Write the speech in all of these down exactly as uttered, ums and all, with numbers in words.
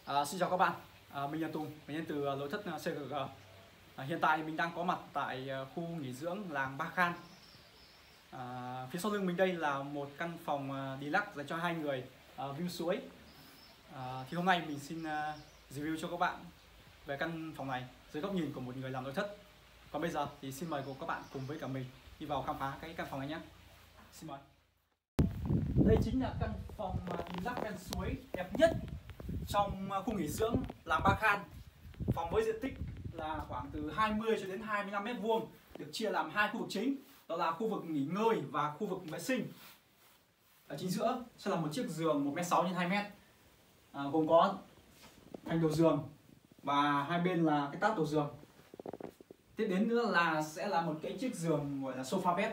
À, xin chào các bạn, à, mình là Tùng, mình đến từ nội thất xê giê giê. À, hiện tại mình đang có mặt tại khu nghỉ dưỡng làng Ba Khan. À, phía sau lưng mình đây là một căn phòng deluxe dành cho hai người, à, view suối. À, thì hôm nay mình xin uh, review cho các bạn về căn phòng này dưới góc nhìn của một người làm nội thất. Còn bây giờ thì xin mời các bạn cùng với cả mình đi vào khám phá cái căn phòng này nhé. Xin mời. Đây chính là căn phòng deluxe ven suối đẹp nhất trong khu nghỉ dưỡng làng Ba Khan. Phòng với diện tích là khoảng từ hai mươi cho đến hai mươi lăm mét vuông, được chia làm hai khu vực chính, đó là khu vực nghỉ ngơi và khu vực vệ sinh. Ở chính giữa sẽ là một chiếc giường một mét sáu nhân hai mét, à, gồm có thành đầu giường và hai bên là cái táp đầu giường. Tiếp đến nữa là sẽ là một cái chiếc giường gọi là sofa bed.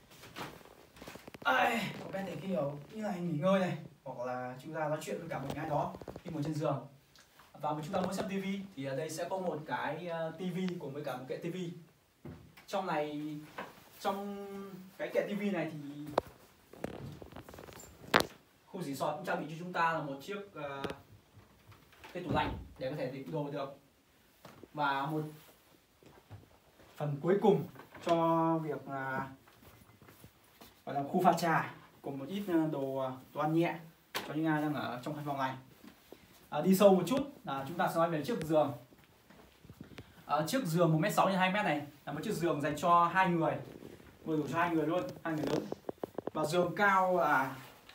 Đây, có bed để kiểu như này nghỉ ngơi này, hoặc là chúng ta nói chuyện với cả một ai đó khi ngồi trên giường. Và chúng ta muốn xem tivi thì ở đây sẽ có một cái tivi cùng với cả một kệ tivi. Trong này, trong cái kệ tivi này thì khu resort cũng trang bị cho chúng ta là một chiếc uh, cái tủ lạnh để có thể để đồ được, và một phần cuối cùng cho việc là gọi là khu pha trà cùng một ít đồ đồ ăn nhẹ cho những ai đang ở trong căn phòng này. À, đi sâu một chút là chúng ta sẽ nói về chiếc giường. À, chiếc giường một mét sáu nhân hai mét này là một chiếc giường dành cho hai người, vừa đủ cho hai người luôn, hai người lớn. Và giường cao là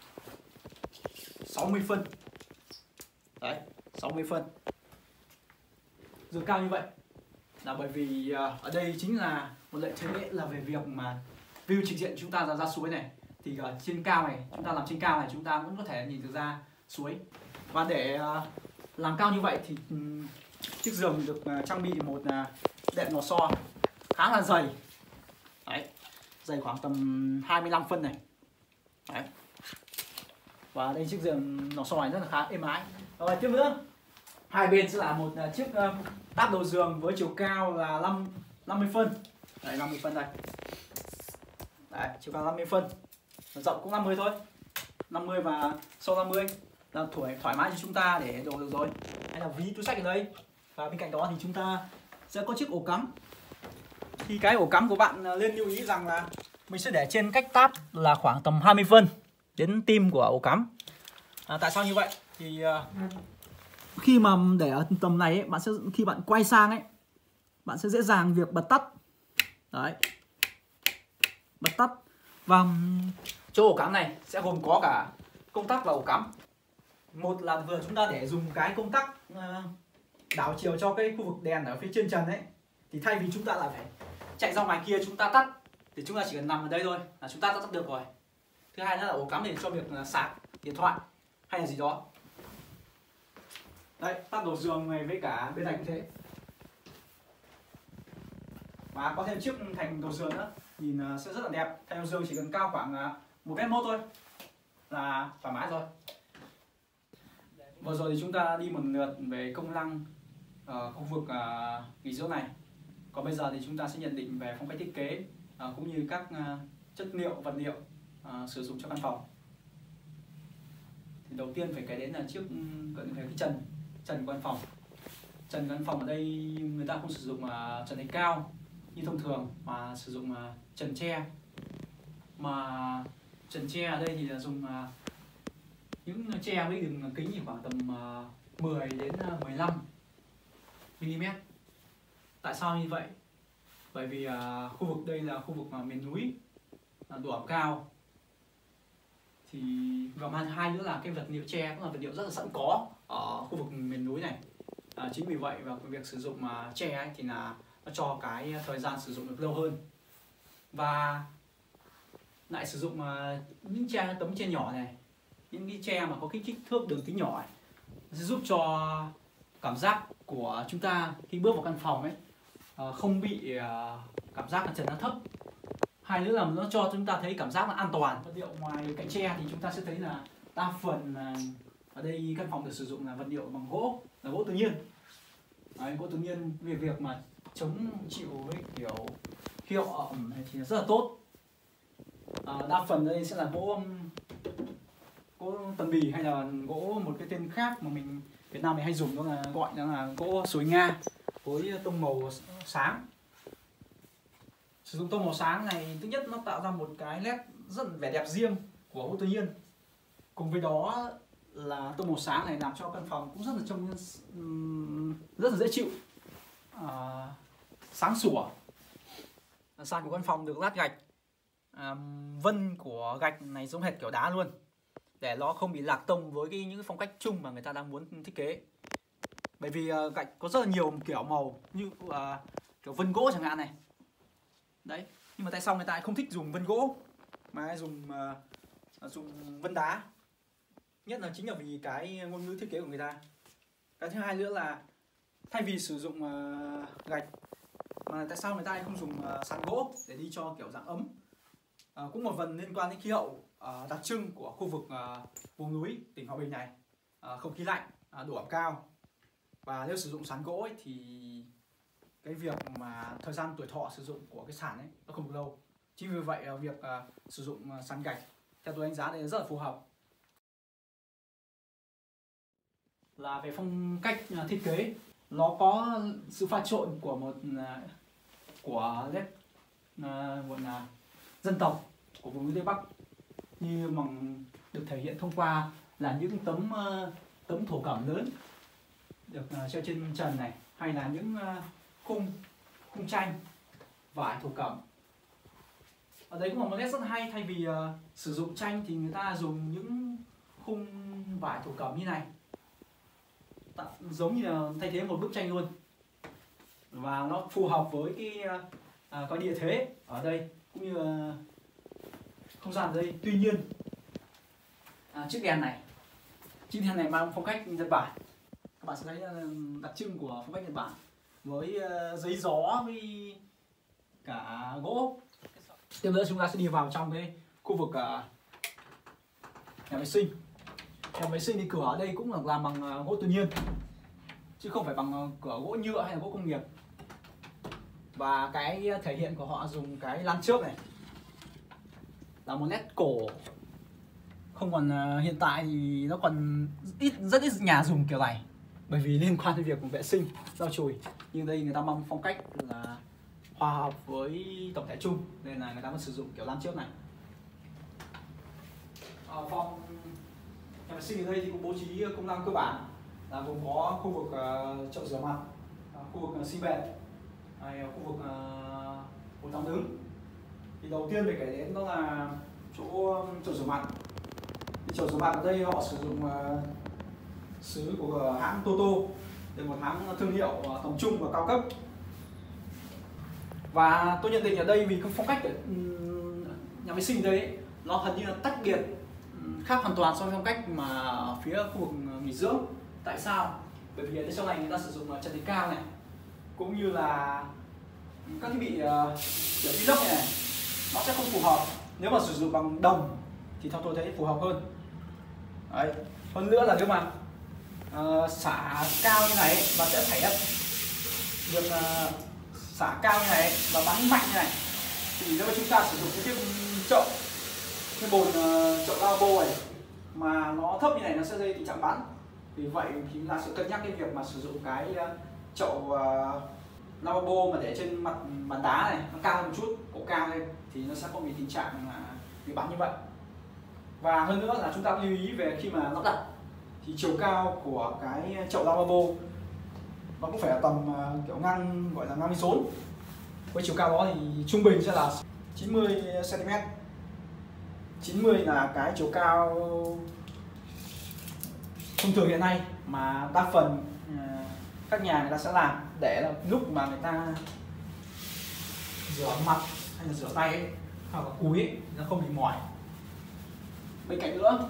sáu mươi phân. Đấy, sáu mươi phân. Giường cao như vậy là bởi vì ở đây chính là một lợi thế là về việc mà view trực diện chúng ta ra ra suối này, thì ở trên cao này, chúng ta làm trên cao này chúng ta vẫn có thể nhìn được ra suối. Và để uh, làm cao như vậy thì um, chiếc giường được uh, trang bị một uh, đệm lò xo khá là dày. Đấy, dày khoảng tầm hai mươi lăm phân này. Đấy. Và đây chiếc giường lò xo này rất là khá êm ái. Rồi tiếp nữa, hai bên sẽ là một uh, chiếc uh, táp đầu giường với chiều cao là năm mươi phân. Đấy, năm mươi phân đây. Đấy, chiều cao năm mươi phân. Rộng cũng năm mươi thôi. năm mươi và sâu năm mươi. Là thoải thoải mái cho chúng ta để đồ được rồi, hay là ví túi xách ở đây. Và bên cạnh đó thì chúng ta sẽ có chiếc ổ cắm. Thì cái ổ cắm của bạn nên lưu ý rằng là mình sẽ để trên cách táp là khoảng tầm hai mươi phân đến tim của ổ cắm. À, tại sao như vậy? Thì uh, khi mà để ở tầm này ấy, bạn sẽ khi bạn quay sang ấy, bạn sẽ dễ dàng việc bật tắt. Đấy, bật tắt. Và chỗ ổ cắm này sẽ gồm có cả công tắc và ổ cắm. Một là vừa chúng ta để dùng cái công tắc uh, đảo chiều cho cái khu vực đèn ở phía trên trần ấy, thì thay vì chúng ta là phải chạy ra ngoài kia chúng ta tắt, thì chúng ta chỉ cần nằm ở đây thôi là chúng ta tắt được rồi. Thứ hai nữa là ổ cắm để cho việc là sạc điện thoại hay là gì đó. Đây, tắt đầu giường này với cả bên này cũng thế. Và có thêm chiếc thành đầu giường nữa, nhìn sẽ rất là đẹp. Thành đầu giường chỉ cần cao khoảng một mét mốt thôi là thoải mái rồi. Vừa rồi thì chúng ta đi một lượt về công năng uh, khu vực uh, nghỉ dưỡng này. Còn bây giờ thì chúng ta sẽ nhận định về phong cách thiết kế uh, cũng như các uh, chất liệu, vật liệu uh, sử dụng cho căn phòng. Thì đầu tiên phải kể đến là chiếc cận về cái trần trần của căn phòng. Trần của căn phòng ở đây người ta không sử dụng uh, trần đáy cao như thông thường, mà sử dụng uh, trần tre. Mà trần tre ở đây thì là dùng uh, những tre với đường kính thì khoảng tầm uh, mười đến mười lăm mi li mét. Tại sao như vậy? Bởi vì uh, khu vực đây là khu vực uh, miền núi, uh, độ ẩm cao. Thì và hai nữa là cái vật liệu tre cũng là vật liệu rất là sẵn có ở khu vực miền núi này. Uh, chính vì vậy và việc sử dụng uh, tre ấy, thì là nó cho cái thời gian sử dụng được lâu hơn. Và lại sử dụng uh, những tre tấm tre nhỏ này, những cái tre mà có cái kích thước đường kính nhỏ ấy, sẽ giúp cho cảm giác của chúng ta khi bước vào căn phòng ấy không bị cảm giác là trần nó thấp. Hai nữa là nó cho chúng ta thấy cảm giác là an toàn. Vật liệu ngoài cạnh tre thì chúng ta sẽ thấy là đa phần ở đây căn phòng được sử dụng là vật liệu bằng gỗ, là gỗ tự nhiên. Đấy, gỗ tự nhiên về việc mà chống chịu với kiểu khí hậu ẩm này thì rất là tốt. À, đa phần đây sẽ là gỗ gỗ tần bì hay là gỗ một cái tên khác mà mình Việt Nam mình hay dùng đó là gọi đó là gỗ sồi Nga với tông màu sáng. Sử dụng tông màu sáng này, thứ nhất nó tạo ra một cái nét rất vẻ đẹp riêng của gỗ tự nhiên. Cùng với đó là tông màu sáng này làm cho căn phòng cũng rất là trông rất là dễ chịu, à, sáng sủa. Sàn của căn phòng được lát gạch, à, vân của gạch này giống hệt kiểu đá luôn, để nó không bị lạc tông với cái những cái phong cách chung mà người ta đang muốn thiết kế. Bởi vì uh, gạch có rất là nhiều kiểu màu như uh, kiểu vân gỗ chẳng hạn này. Đấy, nhưng mà tại sao người ta không thích dùng vân gỗ mà dùng uh, dùng vân đá? Nhất là chính là vì cái ngôn ngữ thiết kế của người ta. Cái thứ hai nữa là thay vì sử dụng uh, gạch mà tại sao người ta không dùng uh, sàn gỗ để đi cho kiểu dạng ấm? Uh, cũng một phần liên quan đến khí hậu uh, đặc trưng của khu vực uh, vùng núi tỉnh Hòa Bình này, uh, không khí lạnh, uh, độ ẩm cao. Và nếu sử dụng sàn gỗ ấy, thì cái việc mà thời gian tuổi thọ sử dụng của cái sàn ấy nó không được lâu. Chính vì vậy uh, việc uh, sử dụng uh, sàn gạch theo tôi đánh giá đây rất là phù hợp. Là về phong cách uh, thiết kế, nó có sự pha trộn của một uh, của nét uh, gọi là dân tộc của vùng núi Tây Bắc, như bằng được thể hiện thông qua là những tấm uh, tấm thổ cẩm lớn được uh, treo trên trần này, hay là những uh, khung khung tranh vải thổ cẩm. Ở đây cũng là một nét rất hay, thay vì uh, sử dụng tranh thì người ta dùng những khung vải thổ cẩm như này, giống như là thay thế một bức tranh luôn. Và nó phù hợp với cái uh, uh, cái địa thế ở đây cũng như uh, không gian ở đây. Tuy nhiên à, chiếc đèn này chiếc đèn này mang phong cách Nhật Bản. Các bạn sẽ thấy đặc trưng của phong cách Nhật Bản với uh, giấy gió với cả gỗ. Tiếp nữa chúng ta sẽ đi vào trong cái khu vực uh, nhà vệ sinh. Nhà vệ sinh thì cửa ở đây cũng là làm bằng uh, gỗ tự nhiên, chứ không phải bằng uh, cửa gỗ nhựa hay là gỗ công nghiệp. Và cái thể hiện của họ dùng cái lan chớp này là một nét cổ. Không còn uh, hiện tại thì nó còn ít rất ít nhà dùng kiểu này, bởi vì liên quan đến việc vệ sinh, lau chùi. Nhưng đây người ta mong phong cách là hòa hợp với tổng thể chung, nên là người ta vẫn sử dụng kiểu lan chớp này. Ở phòng nhà vệ sinh ở đây thì cũng bố trí công năng cơ bản là gồm có khu vực uh, chậu rửa mặt, uh, khu vực uh, xi bệt, hay khu vực uh, bồn tắm đứng. Thì đầu tiên phải kể đến đó là chỗ chậu rửa mặt. Thì chậu rửa mặt ở đây họ sử dụng uh, sứ của hãng Toto, là một hãng thương hiệu uh, tầm trung và cao cấp. Và tôi nhận định ở đây vì cái phong cách ở um, nhà vệ sinh đấy nó hình như là tách biệt, um, khác hoàn toàn so với phong cách mà ở phía khu vực nghỉ dưỡng. Tại sao? Bởi vì ở đây sau này người ta sử dụng uh, trần thạch cao này, cũng như là các thiết bị uh, kiểu inox này, này nó sẽ không phù hợp. Nếu mà sử dụng bằng đồng thì theo tôi thấy phù hợp hơn. Đấy. Hơn nữa là nếu mà uh, xả cao như này và sẽ thể được uh, xả cao như này và bắn mạnh như này, thì nếu mà chúng ta sử dụng cái chiếc chậu, cái bồn uh, chậu lavabo này mà nó thấp như này, nó sẽ gây tình trạng bắn. Vì vậy thì chúng ta sẽ cân nhắc cái việc mà sử dụng cái uh, chậu uh, lavabo mà để trên mặt bàn đá này, nó cao hơn một chút, cổ cao lên, thì nó sẽ không bị tình trạng là bị bắn như vậy. Và hơn nữa là chúng ta lưu ý về khi mà lắp đặt thì chiều cao của cái chậu lavabo nó cũng phải là tầm uh, kiểu ngang, gọi là ngang mi rốn. Với chiều cao đó thì trung bình sẽ là chín mươi xăng ti mét. chín mươi là cái chiều cao thông thường hiện nay mà đa phần uh, các nhà người ta sẽ làm, để là lúc mà người ta rửa mặt hay là rửa tay ấy, hoặc là cúi ấy, nó không bị mỏi. Bên cạnh nữa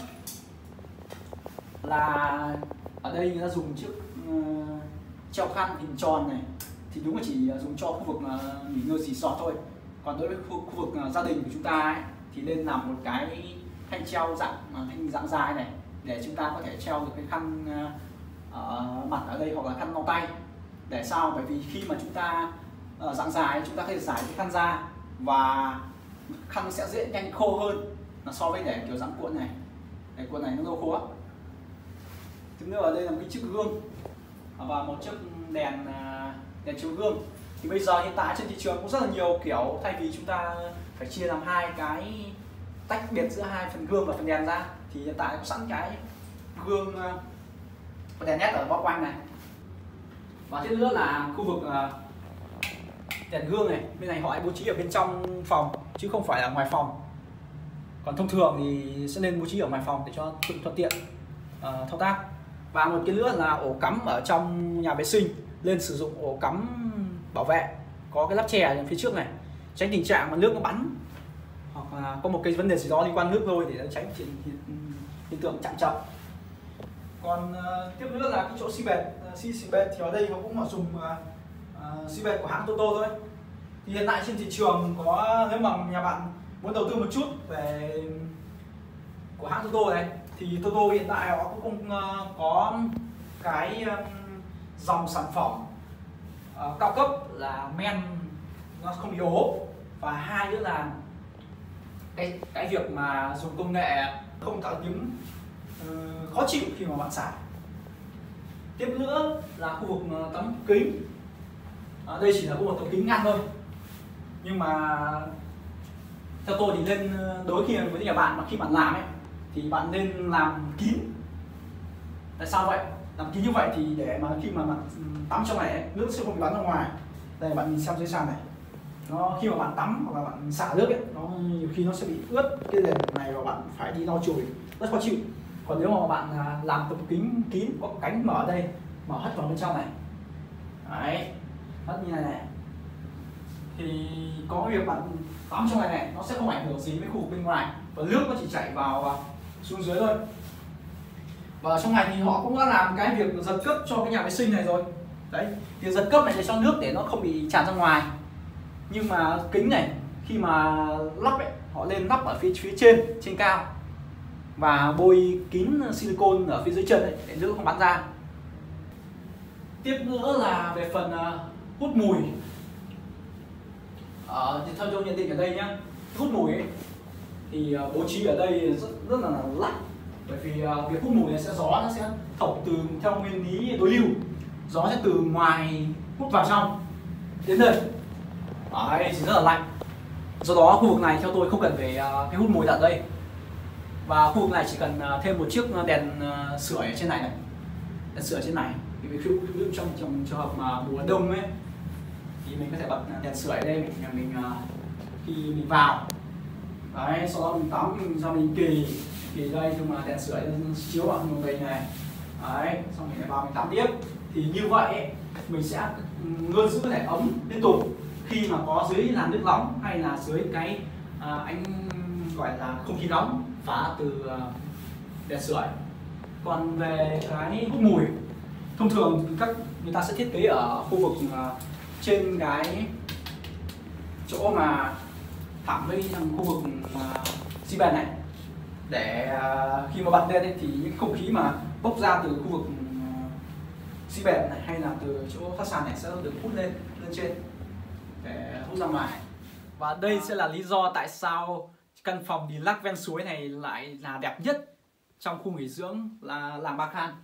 là ở đây người ta dùng chiếc uh, treo khăn hình tròn này, thì đúng là chỉ dùng cho khu vực uh, nghỉ ngơi resort thôi. Còn đối với khu, khu vực uh, gia đình của chúng ta ấy, thì nên làm một cái thanh treo dạng uh, thanh dạng dài này, để chúng ta có thể treo được cái khăn uh, ở mặt ở đây, hoặc là khăn lau tay. Để sao? Bởi vì khi mà chúng ta uh, dạng dài, chúng ta có thể giải cái khăn ra và khăn sẽ dễ nhanh khô hơn là so với để kiểu dạng cuộn này. Để cuộn này nó lâu khô. Tiếp nữa ở đây là một cái chiếc gương và một chiếc đèn đèn chiếu gương. Thì bây giờ hiện tại trên thị trường cũng rất là nhiều kiểu, thay vì chúng ta phải chia làm hai cái, tách biệt giữa hai phần gương và phần đèn ra, thì hiện tại có sẵn cái gương và đèn led ở bao quanh này. Và tiếp nữa là khu vực đèn gương này, bên này họ bố trí ở bên trong phòng chứ không phải là ngoài phòng. Còn thông thường thì sẽ nên bố trí ở ngoài phòng để cho thuận tiện uh, thao tác. Và một cái nữa là ổ cắm ở trong nhà vệ sinh, lên sử dụng ổ cắm bảo vệ có cái lắp chè ở phía trước này, tránh tình trạng mà nước nó bắn hoặc là có một cái vấn đề gì đó liên quan nước thôi, để tránh hiện, hiện, hiện tượng chạm chập. Còn uh, tiếp nữa là cái chỗ xi bệt, uh, xi, xi bệt thì ở đây họ cũng họ dùng uh, uh, xi bệt của hãng Toto thôi. Thì hiện tại trên thị trường có, nếu mà nhà bạn muốn đầu tư một chút về của hãng Toto này, thì Toto hiện tại họ cũng uh, có cái um, dòng sản phẩm uh, cao cấp là men nó không bị ố, và hai nữa là cái cái việc mà dùng công nghệ không tạo tiếng uh, khó chịu khi mà bạn xài. Tiếp nữa là khu vực uh, tấm kính. À, đây chỉ là một tấm kính ngăn thôi, nhưng mà theo tôi thì nên, đối khi với nhà bạn mà khi bạn làm ấy thì bạn nên làm kín. Tại sao vậy? Làm kín như vậy thì để mà khi mà bạn tắm trong này ấy, nước sẽ không bị bắn ra ngoài. Đây bạn nhìn xem dưới sàn này, nó khi mà bạn tắm hoặc là bạn xả nước ấy, nó nhiều khi nó sẽ bị ướt cái nền này và bạn phải đi lau chùi, rất khó chịu. Còn nếu mà bạn làm tấm kính kín, có cánh mở ở đây, mở hết vào bên trong này, đấy, hết như này này, thì có việc bạn tắm trong này này, nó sẽ không ảnh hưởng gì với khu vực bên ngoài, và nước nó chỉ chảy vào xuống dưới thôi. Và trong này thì họ cũng đã làm cái việc giật cấp cho cái nhà vệ sinh này rồi. Đấy, việc giật cấp này để cho nước để nó không bị tràn ra ngoài. Nhưng mà kính này khi mà lắp ấy, họ lên lắp ở phía phía trên, trên cao, và bôi kín silicone ở phía dưới chân ấy, để nước không bắn ra. Tiếp nữa là về phần uh, hút mùi. Ờ, thì theo tôi nhận định ở đây nhá, hút mùi ấy, thì uh, bố trí ở đây rất, rất là lạnh, bởi vì uh, việc hút mùi này sẽ gió nó sẽ thổi từ theo nguyên lý đối lưu, gió sẽ từ ngoài hút vào trong đến đây, đấy thì rất là lạnh. Do đó khu vực này theo tôi không cần phải uh, cái hút mùi tận đây, và khu vực này chỉ cần uh, thêm một chiếc đèn uh, sưởi ở trên này này, đèn sưởi trên này. Thì ví dụ trong trong trường hợp mà mùa đông ấy thì mình có thể bật đèn sưởi đây, mình mình uh, khi mình vào đấy, sau đó mình tắm, mình cho mình kỳ kỳ đây, nhưng mà đèn sưởi chiếu vào người mình này, đấy, xong mình lại vào mình tắm tiếp. Thì như vậy ấy, mình sẽ luôn giữ thể ấm liên tục khi mà có dưới làn nước nóng hay là dưới cái uh, anh gọi là không khí nóng phá từ uh, đèn sưởi. Còn về cái hút mùi, thông thường các người ta sẽ thiết kế ở khu vực uh, trên cái chỗ mà thẳng với khu vực uh, xi bền này, để uh, khi mà bật lên ấy, thì những không khí mà bốc ra từ khu vực uh, xi bền này hay là từ chỗ thoát sàn này sẽ được hút lên lên trên để hút ra ngoài. Và đây sẽ là lý do tại sao căn phòng deluxe ven suối này lại là đẹp nhất trong khu nghỉ dưỡng là làng Ba Khan.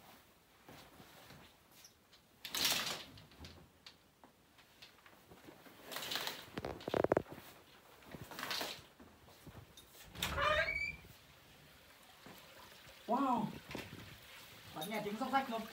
Wow, bạn nghe tiếng róc rách không?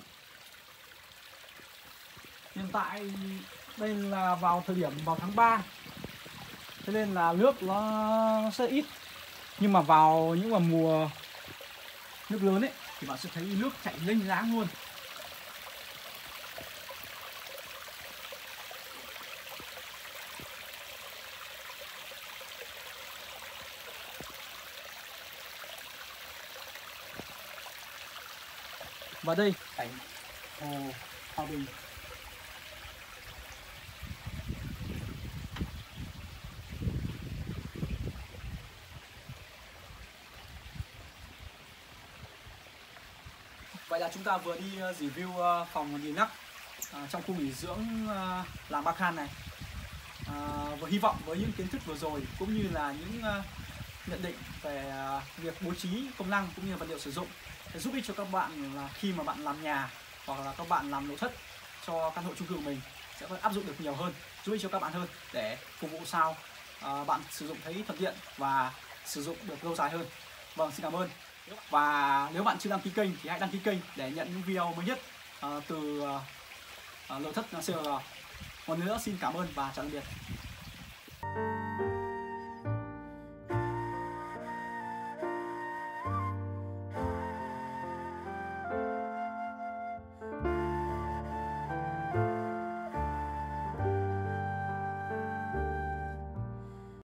Hiện tại đây là vào thời điểm vào tháng ba, thế nên là nước nó sẽ ít. Nhưng mà vào những mà mùa nước lớn ấy thì bạn sẽ thấy nước chảy lênh láng luôn. Và đây cảnh hồ Hòa Bình. Vậy là chúng ta vừa đi review phòng deluxe trong khu nghỉ dưỡng làng Ba Khan này. À, và hy vọng với những kiến thức vừa rồi cũng như là những nhận định về việc bố trí công năng cũng như vật liệu sử dụng giúp ích cho các bạn là khi mà bạn làm nhà hoặc là các bạn làm nội thất cho căn hộ chung cư của mình sẽ có áp dụng được nhiều hơn, giúp ích cho các bạn hơn để phục vụ sao à, bạn sử dụng thấy thuận tiện và sử dụng được lâu dài hơn. Vâng, xin cảm ơn. Và nếu bạn chưa đăng ký kênh thì hãy đăng ký kênh để nhận những video mới nhất à, từ à, nội thất xê lờ giê. Một lần nữa xin cảm ơn và chào tạm biệt.